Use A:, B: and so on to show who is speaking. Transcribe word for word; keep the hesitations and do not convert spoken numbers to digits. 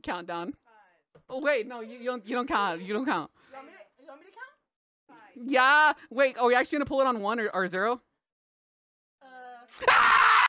A: countdown. Oh wait, no, you, you don't. You don't count. You don't count.
B: You want me to, you want me to count?
A: Yeah. Wait. Are we actually gonna pull it on one or, or zero?
B: Uh.